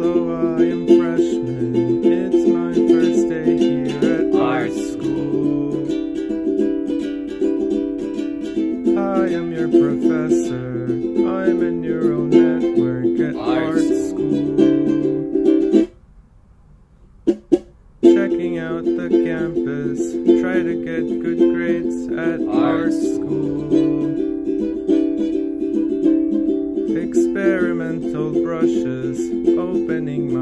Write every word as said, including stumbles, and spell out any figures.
Hello, I am freshman. It's my first day here at art school. I am your professor. I'm in neural network at art school. Checking out the campus. Try to get good grades at art school. Experimental brushes, opening my